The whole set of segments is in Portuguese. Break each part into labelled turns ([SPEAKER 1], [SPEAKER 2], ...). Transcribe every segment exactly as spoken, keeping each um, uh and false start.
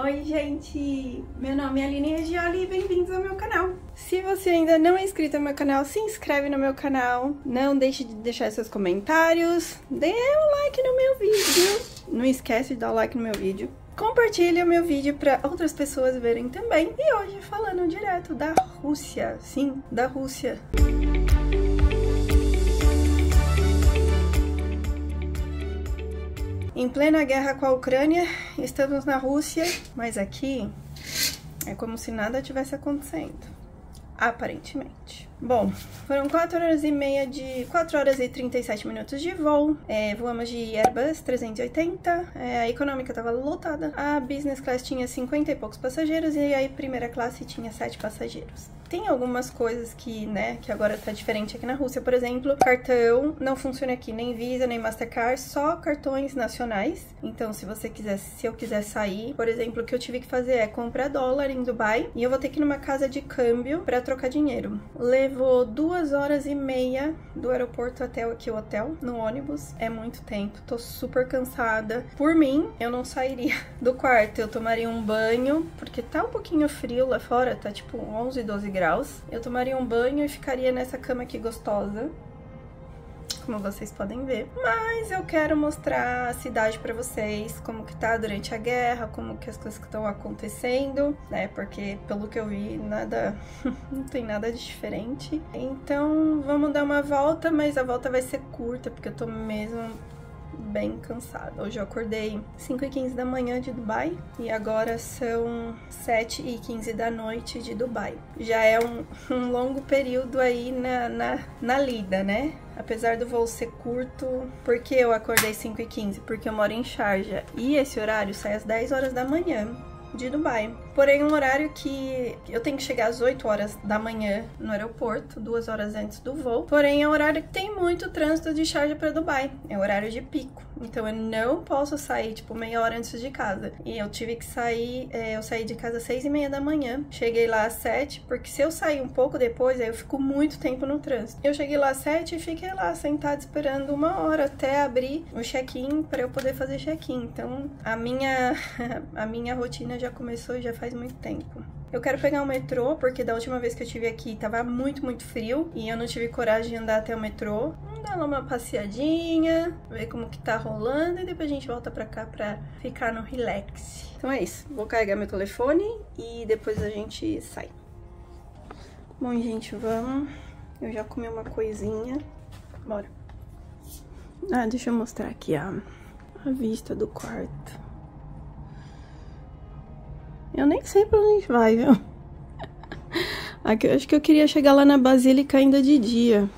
[SPEAKER 1] Oi gente, meu nome é Aline Regioli e bem-vindos ao meu canal. Se você ainda não é inscrito no meu canal, se inscreve no meu canal, não deixe de deixar seus comentários, dê um like no meu vídeo, não esquece de dar o like no meu vídeo, compartilhe o meu vídeo para outras pessoas verem também. E hoje falando direto da Rússia, sim, da Rússia. Em plena guerra com a Ucrânia, estamos na Rússia, mas aqui é como se nada tivesse acontecendo, aparentemente. Bom, foram quatro horas e meia de... quatro horas e trinta e sete minutos de voo, é, voamos de Airbus trezentos e oitenta, é, a econômica estava lotada, a business class tinha cinquenta e poucos passageiros e a primeira classe tinha sete passageiros. Tem algumas coisas que, né, que agora tá diferente aqui na Rússia, por exemplo, cartão não funciona aqui, nem Visa, nem Mastercard, só cartões nacionais. Então, se você quiser, se eu quiser sair, por exemplo, o que eu tive que fazer é comprar dólar em Dubai e eu vou ter que ir numa casa de câmbio pra trocar dinheiro. Levou duas horas e meia do aeroporto até aqui o hotel, no ônibus, é muito tempo, tô super cansada. Por mim, eu não sairia do quarto, eu tomaria um banho, porque tá um pouquinho frio lá fora, tá tipo onze, doze graus. Eu tomaria um banho e ficaria nessa cama aqui gostosa, como vocês podem ver. Mas eu quero mostrar a cidade pra vocês, como que tá durante a guerra, como que as coisas que estão acontecendo, né? Porque pelo que eu vi, nada, não tem nada de diferente. Então vamos dar uma volta, mas a volta vai ser curta, porque eu tô mesmo bem cansada. Hoje eu acordei cinco e quinze da manhã de Dubai e agora são sete e quinze da noite de Dubai. Já é um, um longo período aí na, na, na lida, né? Apesar do voo ser curto. Por que eu acordei cinco e quinze? Porque eu moro em Sharjah e esse horário sai às dez horas da manhã de Dubai. Porém, um horário que eu tenho que chegar às oito horas da manhã no aeroporto, duas horas antes do voo. Porém, é um horário que tem muito trânsito de Sharjah para Dubai. É horário de pico. Então, eu não posso sair, tipo, meia hora antes de casa. E eu tive que sair, é, eu saí de casa às seis e meia da manhã. Cheguei lá às sete, porque se eu sair um pouco depois, aí eu fico muito tempo no trânsito. Eu cheguei lá às sete e fiquei lá sentada esperando uma hora até abrir o check-in para eu poder fazer check-in. Então, a minha, a minha rotina já começou já faz muito tempo. Eu quero pegar o metrô, porque da última vez que eu estive aqui tava muito, muito frio e eu não tive coragem de andar até o metrô. Vamos dar lá uma passeadinha, ver como que tá rolando e depois a gente volta pra cá pra ficar no relax. Então é isso, vou carregar meu telefone e depois a gente sai. Bom, gente, vamos. Eu já comi uma coisinha. Bora. Ah, deixa eu mostrar aqui a, a vista do quarto. Eu nem sei pra onde a gente vai, viu? Aqui, eu acho que eu queria chegar lá na Basílica ainda de dia.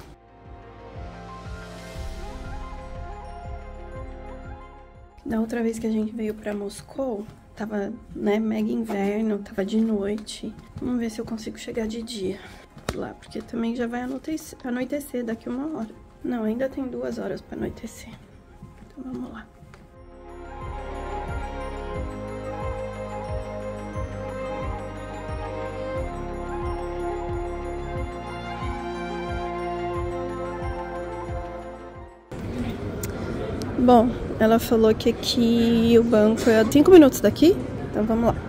[SPEAKER 1] Da outra vez que a gente veio pra Moscou, tava, né, mega inverno, tava de noite. Vamos ver se eu consigo chegar de dia lá, porque também já vai anoitecer, anoitecer daqui uma hora. Não, ainda tem duas horas pra anoitecer. Então vamos lá. Bom, ela falou que aqui o banco é cinco minutos daqui, então vamos lá.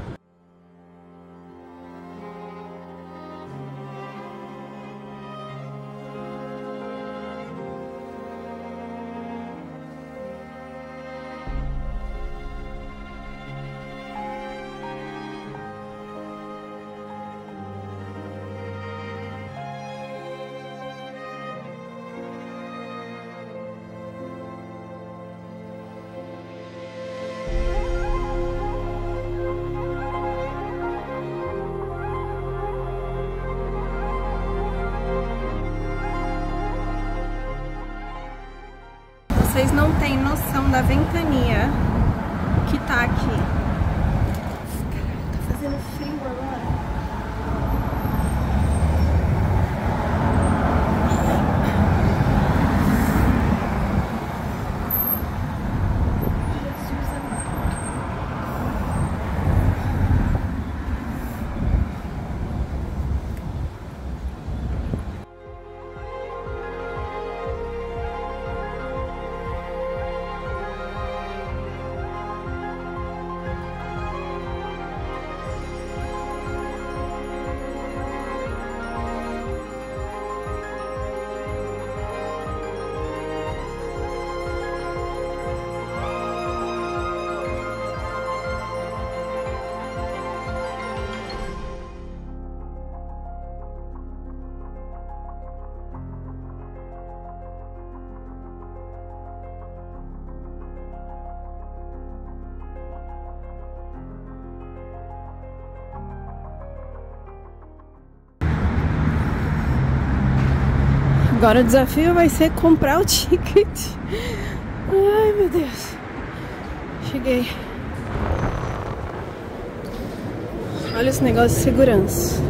[SPEAKER 1] Vocês não têm noção da ventania que tá aqui. Caralho, tá fazendo frio agora. Jesus amado. Agora o desafio vai ser comprar o ticket. Ai, meu Deus. Cheguei. Olha esse negócio de segurança.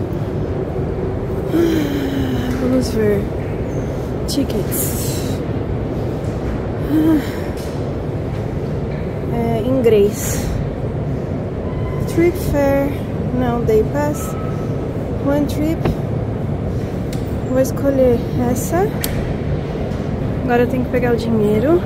[SPEAKER 1] Vamos ver. Tickets. É, inglês. Trip fare. Não, day pass. One trip. Vou escolher essa. Agora eu tenho que pegar o dinheiro.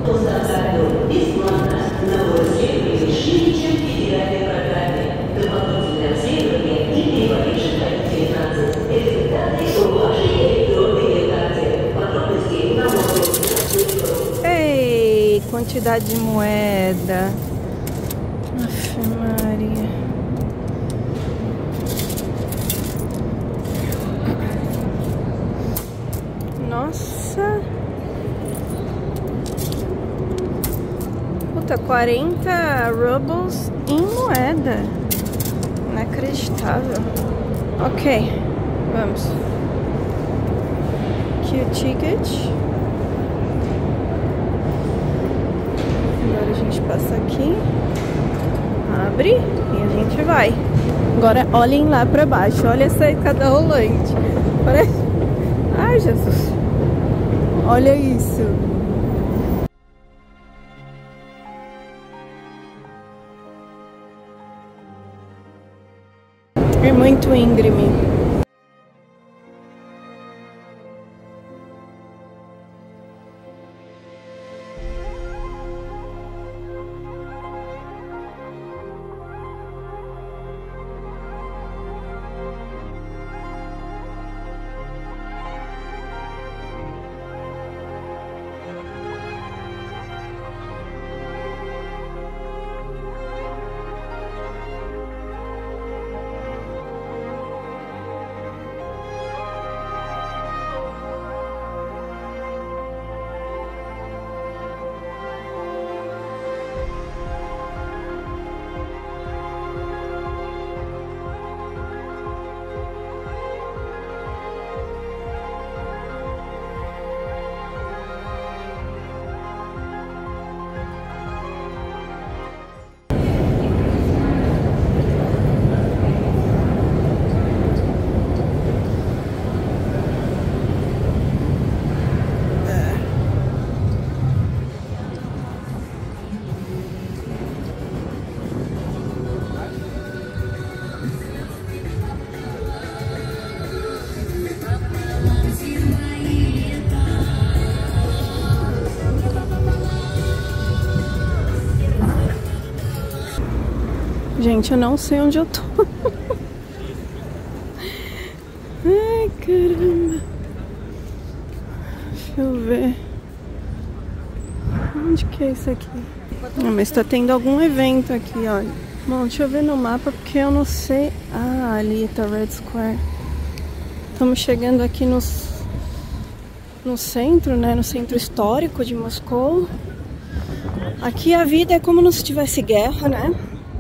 [SPEAKER 1] Ei, quantidade de moeda. Aff, Maria. Nossa. Puta, quarenta rubles em moeda. Inacreditável. Ok, vamos. Aqui o ticket. Agora a gente passa aqui. Abre e a gente vai. Agora olhem lá pra baixo. Olha essa escada rolante. Parece... Ai, Jesus. Olha isso. É muito íngreme. Gente, eu não sei onde eu tô. Ai, caramba. Deixa eu ver. Onde que é isso aqui? Ah, mas tá tendo algum evento aqui, olha. Bom, deixa eu ver no mapa porque eu não sei. Ah, ali tá Red Square. Estamos chegando aqui no, no centro, né? No centro histórico de Moscou. Aqui a vida é como se tivesse guerra, né?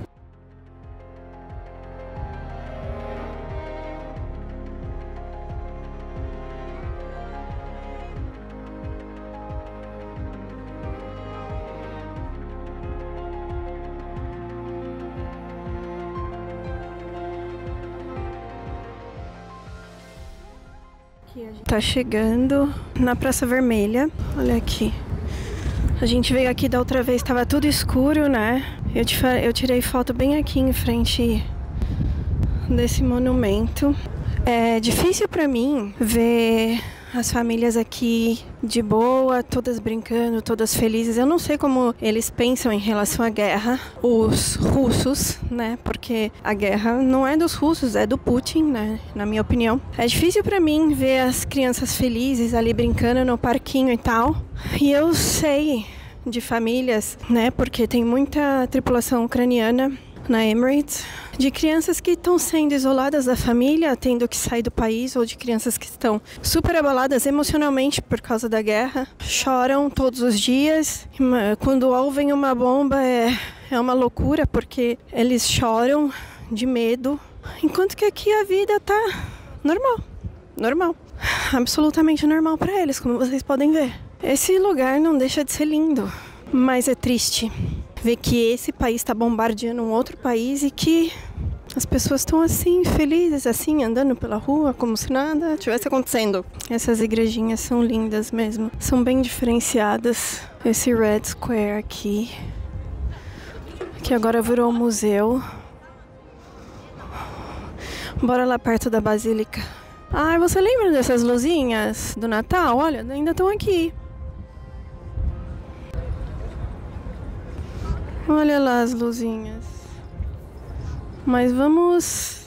[SPEAKER 1] Aqui a gente tá chegando na Praça Vermelha. Olha aqui. A gente veio aqui da outra vez, tava tudo escuro, né? Eu, te, eu tirei foto bem aqui em frente desse monumento. É difícil pra mim ver as famílias aqui de boa, todas brincando, todas felizes. Eu não sei como eles pensam em relação à guerra, os russos, né? Porque a guerra não é dos russos, é do Putin, né? Na minha opinião. É difícil pra mim ver as crianças felizes ali brincando no parquinho e tal. E eu sei de famílias, né? Porque tem muita tripulação ucraniana na Emirates, de crianças que estão sendo isoladas da família, tendo que sair do país, ou de crianças que estão super abaladas emocionalmente por causa da guerra, choram todos os dias. Quando ouvem uma bomba é, é uma loucura, porque eles choram de medo, enquanto que aqui a vida tá normal, normal. absolutamente normal pra eles, como vocês podem ver. Esse lugar não deixa de ser lindo, mas é triste ver que esse país está bombardeando um outro país e que as pessoas estão assim, felizes, assim, andando pela rua como se nada estivesse acontecendo. Essas igrejinhas são lindas mesmo, são bem diferenciadas. Esse Red Square aqui, que agora virou um museu. Bora lá perto da Basílica. Ah, você lembra dessas luzinhas do Natal? Olha, ainda estão aqui. Olha lá as luzinhas. Mas vamos...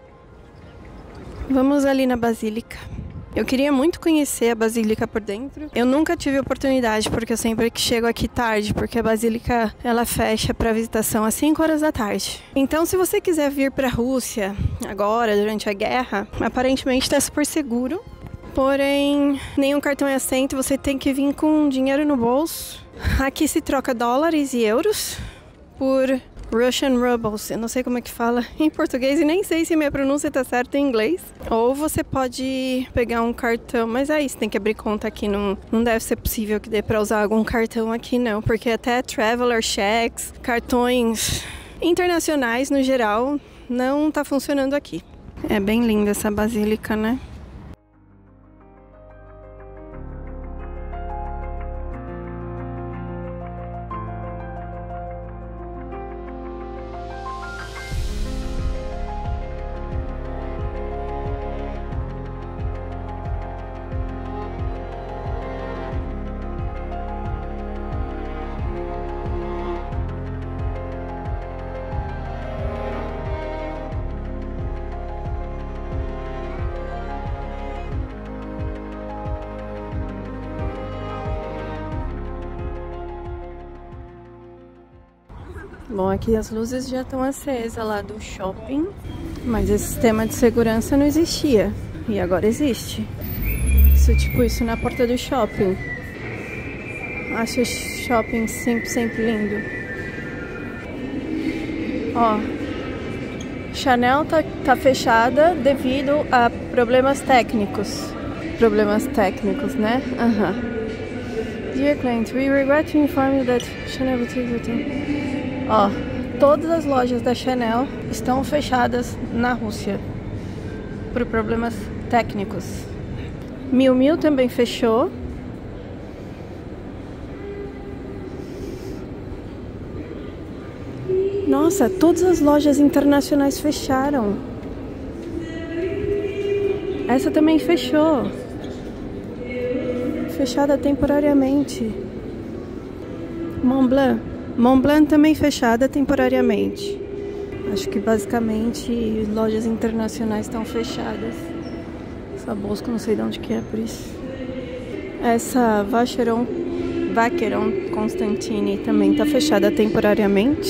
[SPEAKER 1] Vamos ali na Basílica. Eu queria muito conhecer a Basílica por dentro. Eu nunca tive oportunidade, porque eu sempre chego aqui tarde, porque a Basílica, ela fecha para visitação às cinco horas da tarde. Então, se você quiser vir para a Rússia agora, durante a guerra, aparentemente está super seguro. Porém, nenhum cartão é aceito, você tem que vir com dinheiro no bolso. Aqui se troca dólares e euros por Russian rubles. Eu não sei como é que fala em português e nem sei se minha pronúncia tá certa em inglês. Ou você pode pegar um cartão, mas aí você tem que abrir conta aqui. Não, não deve ser possível que dê pra usar algum cartão aqui não, porque até traveler checks, cartões internacionais no geral, não tá funcionando aqui. É bem linda essa basílica, né? Bom, aqui as luzes já estão acesas lá do shopping, mas esse sistema de segurança não existia e agora existe. Isso, tipo, isso na porta do shopping. Acho o shopping sempre, sempre lindo. Ó, Chanel tá, tá fechada devido a problemas técnicos. Problemas técnicos, né? Aham. Uh-huh. Dear client, we regret to inform you that Chanel Boutique... Ó, todas as lojas da Chanel estão fechadas na Rússia por problemas técnicos. Miu Miu também fechou. Nossa, todas as lojas internacionais fecharam. Essa também fechou. Fechada temporariamente. Montblanc. Montblanc também fechada temporariamente. Acho que basicamente lojas internacionais estão fechadas. Essa bolsa não sei de onde que é, por isso. Essa Vacheron, Vacheron Constantini também está fechada temporariamente.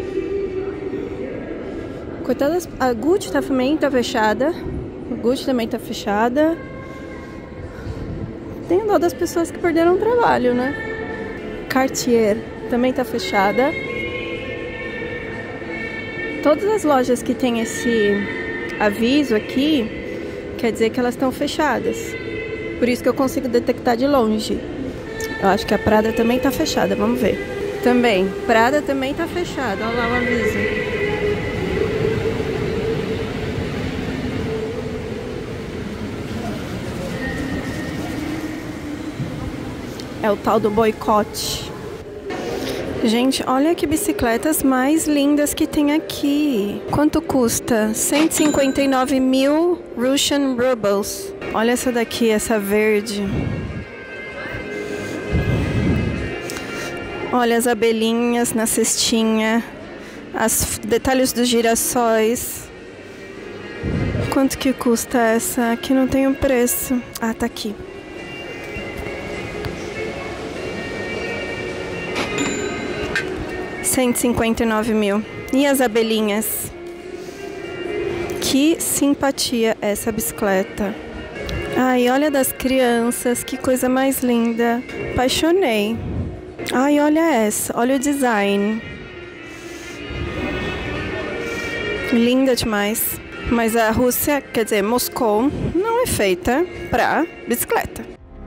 [SPEAKER 1] Coitadas, a Gucci tá, também está fechada. A Gucci também está fechada. Tem dó das pessoas que perderam o trabalho, né? Cartier também tá fechada. Todas as lojas que tem esse aviso aqui, quer dizer que elas estão fechadas. Por isso que eu consigo detectar de longe. Eu acho que a Prada também tá fechada, vamos ver. Também, Prada também tá fechada, olha lá o aviso. É o tal do boicote. Gente, olha que bicicletas mais lindas que tem aqui. Quanto custa? cento e cinquenta e nove mil Russian rubles. Olha essa daqui, essa verde. Olha as abelhinhas na cestinha. Os detalhes dos girassóis. Quanto que custa essa? Aqui não tem o preço. Ah, tá aqui. cento e cinquenta e nove mil. E as abelhinhas? Que simpatia essa bicicleta. Ai, olha das crianças, que coisa mais linda. Apaixonei. Ai, olha essa, olha o design. Linda demais. Mas a Rússia, quer dizer, Moscou, não é feita pra bicicleta.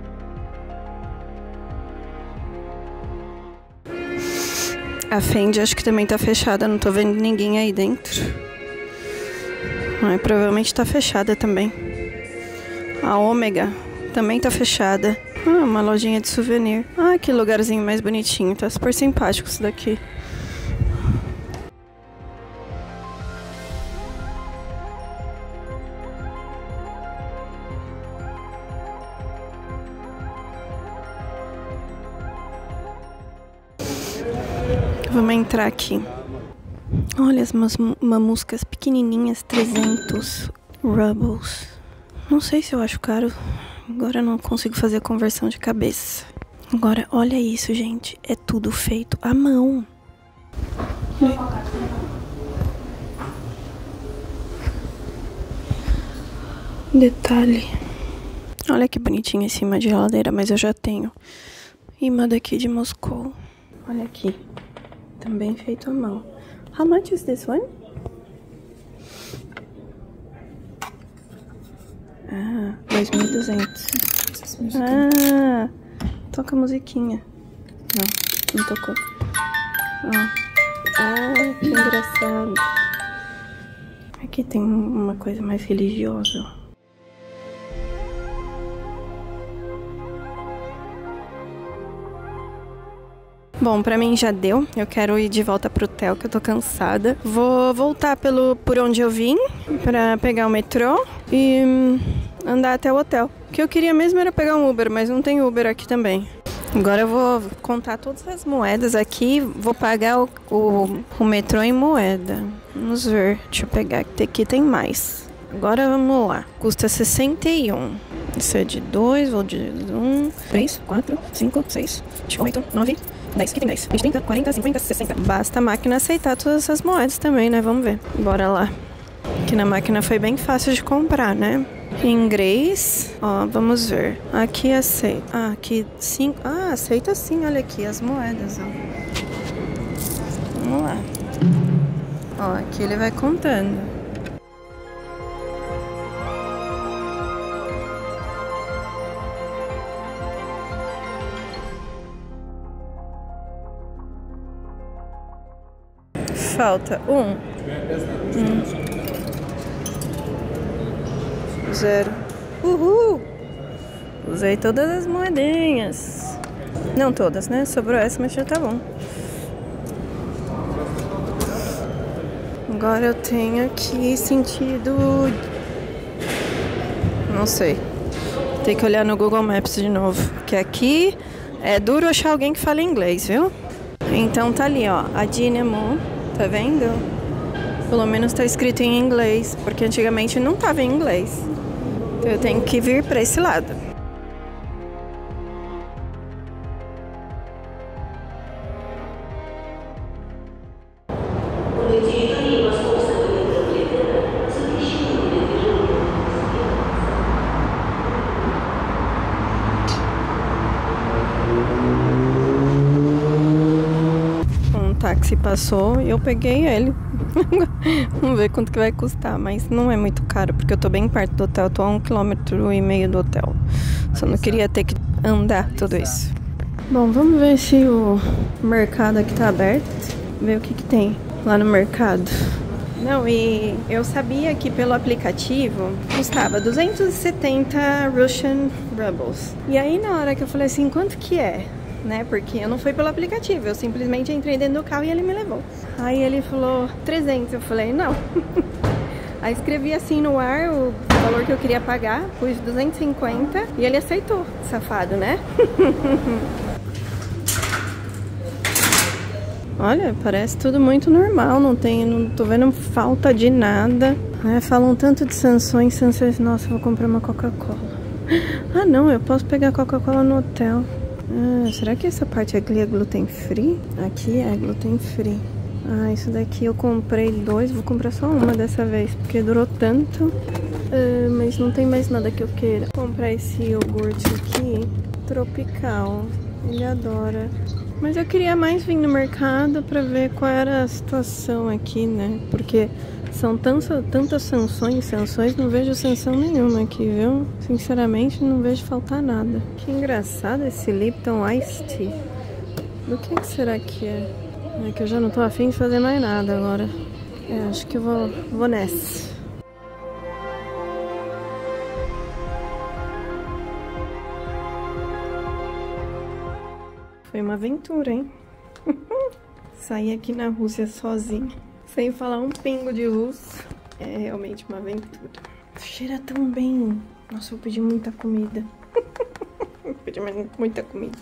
[SPEAKER 1] A Fendi acho que também tá fechada, não tô vendo ninguém aí dentro. Mas provavelmente tá fechada também. A Ômega também tá fechada. Ah, uma lojinha de souvenir. Ah, que lugarzinho mais bonitinho. Tá super simpático isso daqui. Vamos entrar aqui. Olha as mamuscas pequenininhas, trezentos rubles. Não sei se eu acho caro. Agora eu não consigo fazer a conversão de cabeça. Agora, olha isso, gente. É tudo feito à mão. Detalhe. Olha que bonitinho em cima de geladeira, mas eu já tenho imã daqui de Moscou. Olha aqui. Também feito à mão. How much is this one? Ah, dois mil e duzentos. Ah, toca a musiquinha. Não, não tocou. Ah, ah, que engraçado. Aqui tem uma coisa mais religiosa. Bom, pra mim já deu. Eu quero ir de volta pro hotel, que eu tô cansada. Vou voltar pelo, por onde eu vim, pra pegar o metrô e hum, andar até o hotel. O que eu queria mesmo era pegar um Uber, mas não tem Uber aqui também. Agora eu vou contar todas as moedas aqui, vou pagar o, o, o metrô em moeda. Vamos ver, deixa eu pegar, que aqui tem mais. Agora vamos lá, custa sessenta e um. Isso é de dois, vou de um, três, quatro, cinco, seis, oito, nove, dez. Aqui tem dez, vinte, trinta, quarenta, cinquenta, sessenta. Basta a máquina aceitar todas essas moedas também, né? Vamos ver. Bora lá. Aqui na máquina foi bem fácil de comprar, né? Inglês, ó, vamos ver. Aqui aceita. Ah, aqui cinco. Ah, aceita sim, olha aqui as moedas, ó. Vamos lá. Ó, aqui ele vai contando. Falta um. um. Zero. Uhul! Usei todas as moedinhas. Não todas, né? Sobrou essa, mas já tá bom. Agora eu tenho aqui sentido... Não sei. Tem que olhar no Google Maps de novo. Porque aqui é duro achar alguém que fale inglês, viu? Então tá ali, ó. A Dynamo. Tá vendo? Pelo menos tá escrito em inglês. Porque antigamente não tava em inglês. Então eu tenho que vir pra esse lado. Um táxi passou e eu peguei ele. Vamos ver quanto que vai custar, mas não é muito caro, porque eu tô bem perto do hotel, tô a um quilômetro e meio do hotel. Só não queria ter que andar tudo isso. Bom, vamos ver se o mercado aqui tá aberto, ver o que que tem lá no mercado. Não, e eu sabia que pelo aplicativo custava duzentos e setenta Russian Rubles. E aí na hora que eu falei assim, quanto que é? Né? Porque eu não fui pelo aplicativo, eu simplesmente entrei dentro do carro e ele me levou. Aí ele falou trezentos, eu falei não. Aí escrevi assim no ar o valor que eu queria pagar, pus duzentos e cinquenta e ele aceitou, safado, né? Olha, parece tudo muito normal, não tem, não tô vendo falta de nada. É, falam tanto de sanções, sanções, nossa, eu vou comprar uma Coca-Cola. Ah não, eu posso pegar Coca-Cola no hotel. Ah, será que essa parte aqui é gluten free? Aqui é gluten free. Ah, isso daqui eu comprei dois, vou comprar só uma dessa vez, porque durou tanto. Ah, mas não tem mais nada que eu queira. Vou comprar esse iogurte aqui, tropical. Ele adora. Mas eu queria mais vir no mercado pra ver qual era a situação aqui, né? Porque São tantas, tantas sanções, sanções, não vejo sanção nenhuma aqui, viu? Sinceramente, não vejo faltar nada. Que engraçado esse Lipton Iced Tea. Do que, que será que é? É que eu já não tô afim de fazer mais nada agora. É, acho que eu vou, vou nessa. Foi uma aventura, hein? Sair aqui na Rússia sozinha, sem falar um pingo de russo, é realmente uma aventura. Cheira tão bem. Nossa, eu pedi muita comida. Eu pedi muita comida.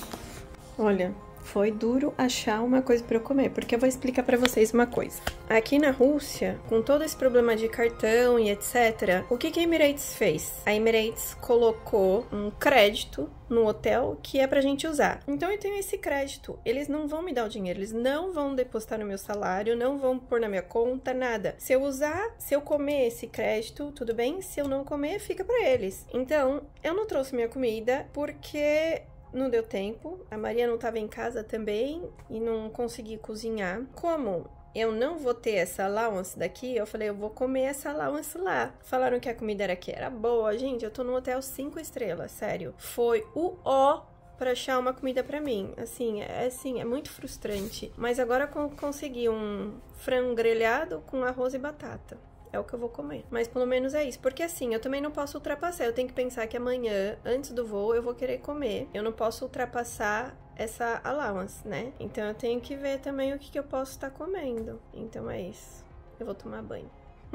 [SPEAKER 1] Olha, foi duro achar uma coisa pra eu comer, porque eu vou explicar pra vocês uma coisa. Aqui na Rússia, com todo esse problema de cartão e etcétera, o que que a Emirates fez? A Emirates colocou um crédito no hotel que é pra gente usar. Então eu tenho esse crédito. Eles não vão me dar o dinheiro, eles não vão depositar no meu salário, não vão pôr na minha conta, nada. Se eu usar, se eu comer esse crédito, tudo bem. Se eu não comer, fica pra eles. Então, eu não trouxe minha comida porque não deu tempo. A Maria não estava em casa também e não consegui cozinhar. Como eu não vou ter essa allowance daqui, eu falei, eu vou comer essa allowance lá. Falaram que a comida era aqui era boa. Gente, eu tô num hotel cinco estrelas, sério. Foi o ó pra achar uma comida pra mim. Assim, é assim, é muito frustrante. Mas agora eu consegui um frango grelhado com arroz e batata. É o que eu vou comer. Mas pelo menos é isso. Porque assim, eu também não posso ultrapassar. Eu tenho que pensar que amanhã, antes do voo, eu vou querer comer. Eu não posso ultrapassar essa allowance, né? Então eu tenho que ver também o que, que eu posso estar comendo. Então é isso. Eu vou tomar banho.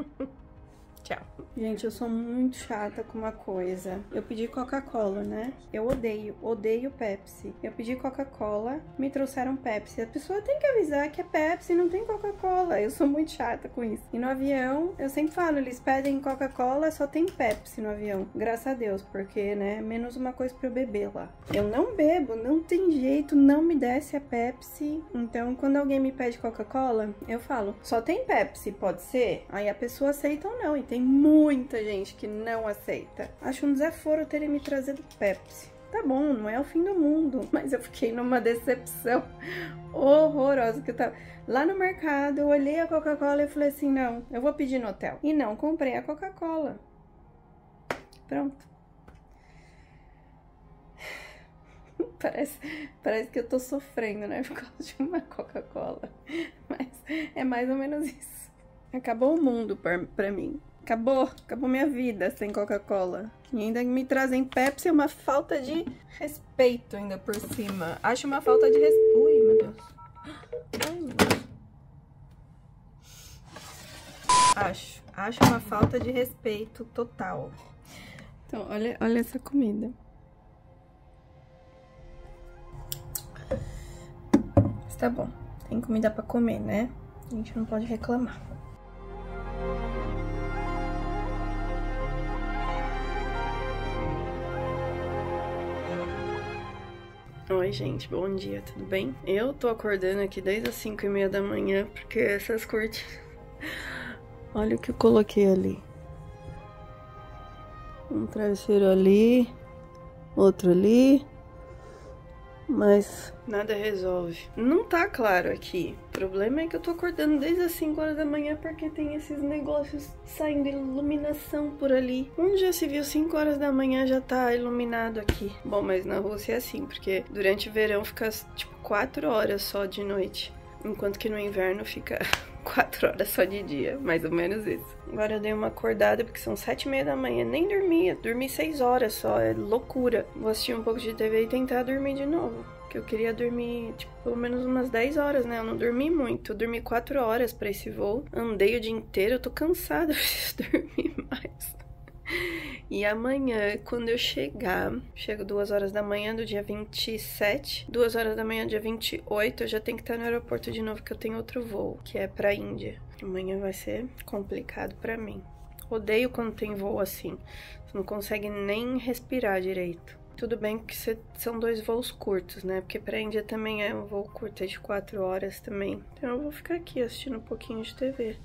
[SPEAKER 1] Tchau. Gente, eu sou muito chata com uma coisa. Eu pedi Coca-Cola, né? Eu odeio, odeio Pepsi. Eu pedi Coca-Cola, me trouxeram Pepsi. A pessoa tem que avisar que é Pepsi, não tem Coca-Cola. Eu sou muito chata com isso. E no avião, eu sempre falo, eles pedem Coca-Cola, só tem Pepsi no avião. Graças a Deus, porque, né, menos uma coisa pra eu beber lá. Eu não bebo, não tem jeito, não me desce a Pepsi. Então, quando alguém me pede Coca-Cola, eu falo, só tem Pepsi, pode ser? Aí a pessoa aceita ou não. E tem muita gente que não aceita. Acho um desaforo terem me trazido Pepsi. Tá bom, não é o fim do mundo, mas eu fiquei numa decepção horrorosa que eu tava lá no mercado. Eu olhei a Coca-Cola e falei assim, não, eu vou pedir no hotel. E não comprei a Coca-Cola. Pronto. Parece, parece que eu tô sofrendo, né, por causa de uma Coca-Cola. Mas é mais ou menos isso. Acabou o mundo pra, pra mim. Acabou, acabou minha vida sem Coca-Cola. E ainda me trazem Pepsi, é uma falta de respeito ainda por cima. Acho uma falta de respeito. Ui, meu Deus. Ai, meu Deus. Acho, acho uma falta de respeito total. Então, olha, olha essa comida. Mas tá bom, tem comida pra comer, né? A gente não pode reclamar. Oi, gente, bom dia, tudo bem? Eu tô acordando aqui desde as cinco e meia da manhã, porque essas cortinas... Olha o que eu coloquei ali. Um travesseiro ali, outro ali, mas nada resolve. Não tá claro aqui. O problema é que eu tô acordando desde as cinco horas da manhã porque tem esses negócios saindo iluminação por ali. Onde já se viu cinco horas da manhã já tá iluminado aqui. Bom, mas na Rússia é assim, porque durante o verão fica tipo quatro horas só de noite, enquanto que no inverno fica quatro horas só de dia, mais ou menos isso. Agora eu dei uma acordada porque são sete e meia da manhã, nem dormia, dormi seis horas só, é loucura. Vou assistir um pouco de T V e tentar dormir de novo, que eu queria dormir, tipo, pelo menos umas dez horas, né? Eu não dormi muito, eu dormi quatro horas pra esse voo, andei o dia inteiro, eu tô cansada, preciso dormir mais. E amanhã, quando eu chegar, chego duas horas da manhã do dia vinte e sete, duas horas da manhã do dia vinte e oito, eu já tenho que estar no aeroporto de novo, que eu tenho outro voo, que é pra Índia. Amanhã vai ser complicado pra mim. Odeio quando tem voo assim, você não consegue nem respirar direito. Tudo bem que são dois voos curtos, né? Porque pra Índia também é um voo curto, é de quatro horas também. Então eu vou ficar aqui assistindo um pouquinho de T V.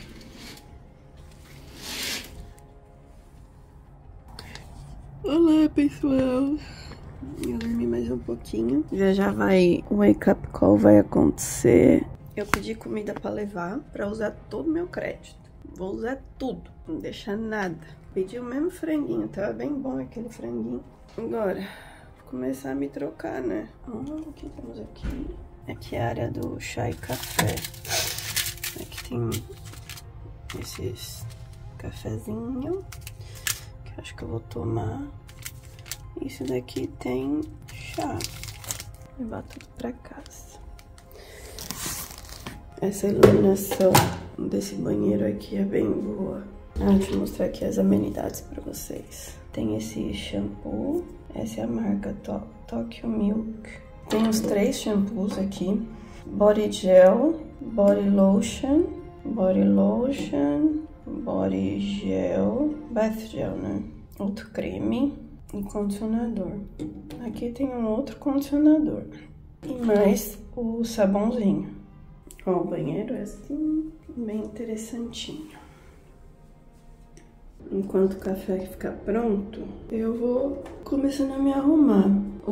[SPEAKER 1] Olá, pessoal. Eu dormi mais um pouquinho. Já já vai, o wake up call vai acontecer. Eu pedi comida pra levar, pra usar todo o meu crédito. Vou usar tudo, não deixar nada. Pedi o mesmo franguinho, tava bem bom aquele franguinho. Agora, vou começar a me trocar, né? Hum, o que temos aqui? Aqui é a área do chá e café. Aqui tem esses cafezinhos, que eu acho que eu vou tomar. Isso daqui tem chá. Vou levar tudo pra casa. Essa iluminação desse banheiro aqui é bem boa. Ah, deixa eu mostrar aqui as amenidades pra vocês. Tem esse shampoo, essa é a marca to Tokyo Milk. Tem os três shampoos aqui. Body Gel, Body Lotion, Body Lotion, Body Gel, Bath Gel, né? Outro creme e condicionador. Aqui tem um outro condicionador. E mais o sabãozinho. Ó, o banheiro é assim, bem interessantinho. Enquanto o café ficar pronto, eu vou começando a me arrumar.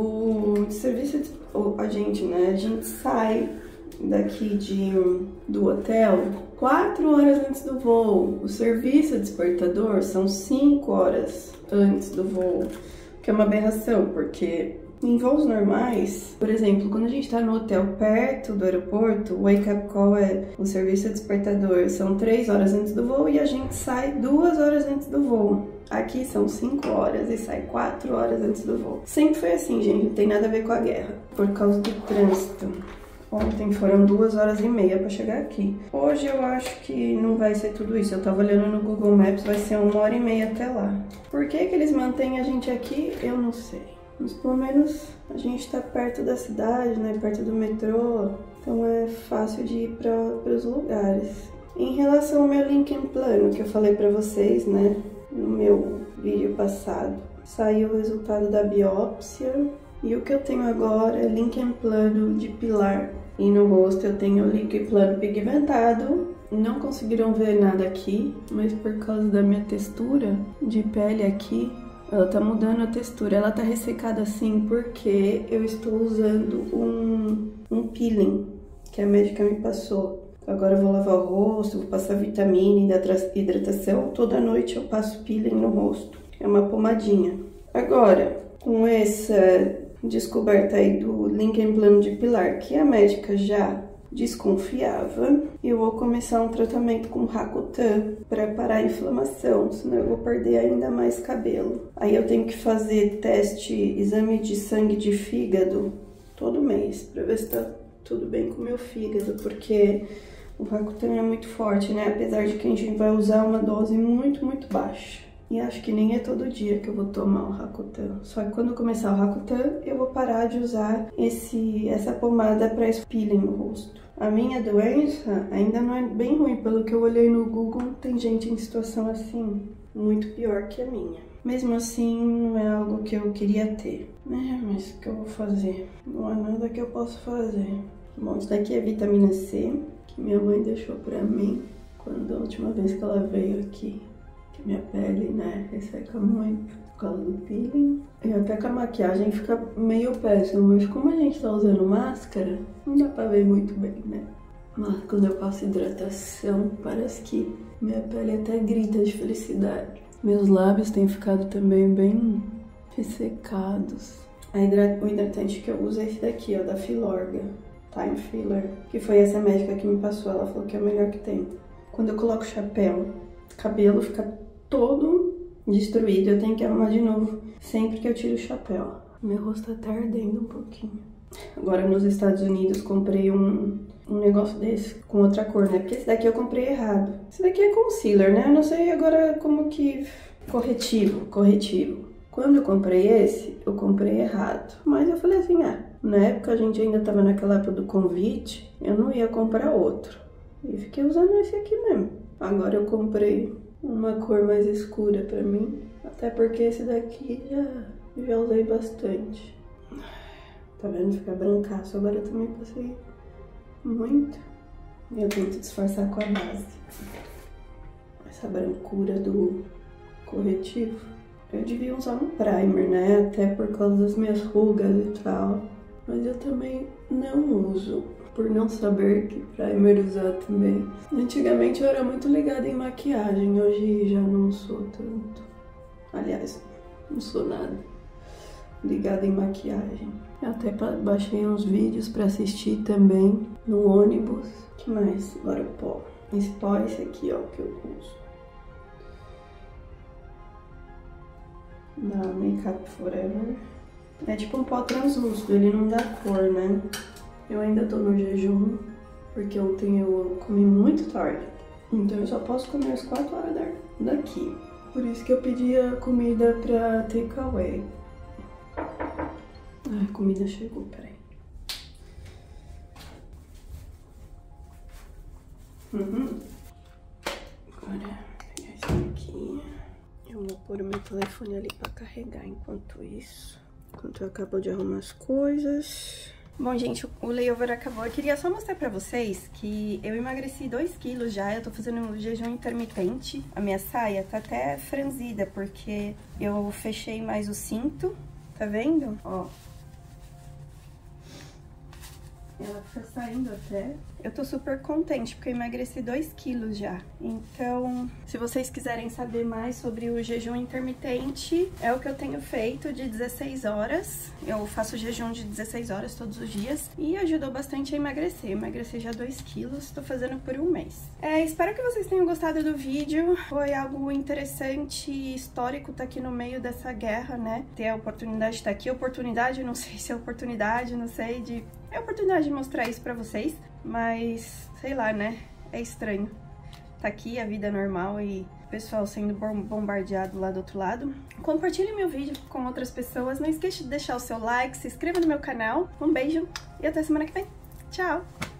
[SPEAKER 1] O serviço, de, a gente, né, a gente sai daqui de, do hotel quatro horas antes do voo. O serviço despertador são cinco horas antes do voo, que é uma aberração, porque em voos normais, por exemplo, quando a gente tá no hotel perto do aeroporto, o wake up call é o serviço despertador, são três horas antes do voo e a gente sai duas horas antes do voo. Aqui são cinco horas e sai quatro horas antes do voo. Sempre foi assim, gente, não tem nada a ver com a guerra, por causa do trânsito. Ontem foram duas horas e meia pra chegar aqui. Hoje eu acho que não vai ser tudo isso. Eu tava olhando no Google Maps, vai ser uma hora e meia até lá. Por que que eles mantêm a gente aqui? Eu não sei. Mas pelo menos a gente tá perto da cidade, né? Perto do metrô. Então é fácil de ir para os lugares. Em relação ao meu Lincoln Plano, que eu falei pra vocês, né? No meu vídeo passado. Saiu o resultado da biópsia. E o que eu tenho agora é Lincoln Plano de pilar. E no rosto eu tenho Lincoln Plano pigmentado. Não conseguiram ver nada aqui, mas por causa da minha textura de pele aqui, ela tá mudando a textura. Ela tá ressecada assim porque eu estou usando um, um peeling que a médica me passou. Agora eu vou lavar o rosto, vou passar vitamina e hidratação. Toda noite eu passo peeling no rosto. É uma pomadinha. Agora, com essa descoberta aí do Lincoln Plano de pilar, que a médica já desconfiava, eu vou começar um tratamento com Rakutan para parar a inflamação, senão eu vou perder ainda mais cabelo. Aí eu tenho que fazer teste, exame de sangue de fígado todo mês, para ver se tá tudo bem com o meu fígado, porque o Rakutan é muito forte, né? Apesar de que a gente vai usar uma dose muito, muito baixa. E acho que nem é todo dia que eu vou tomar o Rakutan. Só que quando eu começar o Rakutan, eu vou parar de usar esse, essa pomada para peeling no rosto. A minha doença ainda não é bem ruim. Pelo que eu olhei no Google, tem gente em situação assim, muito pior que a minha. Mesmo assim, não é algo que eu queria ter. É, mas o que eu vou fazer? Não há nada que eu possa fazer. Bom, isso daqui é vitamina C, que minha mãe deixou pra mim quando a última vez que ela veio aqui. Que minha pele, né, resseca muito por causa do peeling. E até que a maquiagem fica meio péssima, mas como a gente tá usando máscara, não dá pra ver muito bem, né? Mas quando eu passo hidratação, parece que minha pele até grita de felicidade. Meus lábios têm ficado também bem ressecados. A hidrat- o hidratante que eu uso é esse daqui, ó, da Filorga. Time Filler, que foi essa médica que me passou, ela falou que é o melhor que tem. Quando eu coloco chapéu, cabelo fica todo destruído, eu tenho que arrumar de novo sempre que eu tiro o chapéu. Meu rosto tá ardendo um pouquinho. Agora nos Estados Unidos comprei um, um negócio desse com outra cor, né? Porque esse daqui eu comprei errado. Esse daqui é concealer, né? Eu não sei agora como que... Corretivo, corretivo. Quando eu comprei esse, eu comprei errado. Mas eu falei assim, ah, na época a gente ainda tava naquela época do convite, eu não ia comprar outro. E fiquei usando esse aqui mesmo. Agora eu comprei uma cor mais escura pra mim, até porque esse daqui já, já usei bastante. Tá vendo? Fica brancaço. Agora eu também passei muito. Eu tento disfarçar com a base. Essa brancura do corretivo. Eu devia usar um primer, né? Até por causa das minhas rugas e tal. Mas eu também não uso. por não saber que primer usar também. Antigamente eu era muito ligada em maquiagem, hoje já não sou tanto. Aliás, não sou nada ligada em maquiagem. Eu até baixei uns vídeos pra assistir também no ônibus. O que mais? Agora o pó. Esse pó é esse aqui, ó, que eu uso. Da Makeup Forever. É tipo um pó translúcido, ele não dá cor, né? Eu ainda tô no jejum, porque ontem eu comi muito tarde. Então eu só posso comer às quatro horas daqui. Por isso que eu pedi a comida pra takeaway. Ah, a comida chegou, peraí. Uhum. Agora, pegar esse aqui. Eu vou pôr o meu telefone ali pra carregar enquanto isso. Enquanto eu acabo de arrumar as coisas. Bom, gente, o layover acabou. Eu queria só mostrar pra vocês que eu emagreci dois quilos já. Eu tô fazendo um jejum intermitente. A minha saia tá até franzida, porque eu fechei mais o cinto. Tá vendo? Ó. Ela fica saindo até. Eu tô super contente, porque eu emagreci dois quilos já. Então, se vocês quiserem saber mais sobre o jejum intermitente, é o que eu tenho feito de dezesseis horas. Eu faço jejum de dezesseis horas todos os dias e ajudou bastante a emagrecer. Eu emagreci já dois quilos, tô fazendo por um mês. É, espero que vocês tenham gostado do vídeo. Foi algo interessante e histórico tá aqui no meio dessa guerra, né? Ter a oportunidade de estar aqui. Oportunidade, não sei se é oportunidade, não sei, de... É a oportunidade de mostrar isso pra vocês, mas, sei lá, né? É estranho. Tá aqui a vida normal e o pessoal sendo bombardeado lá do outro lado. Compartilhe meu vídeo com outras pessoas. Não esqueça de deixar o seu like, se inscreva no meu canal. Um beijo e até semana que vem. Tchau!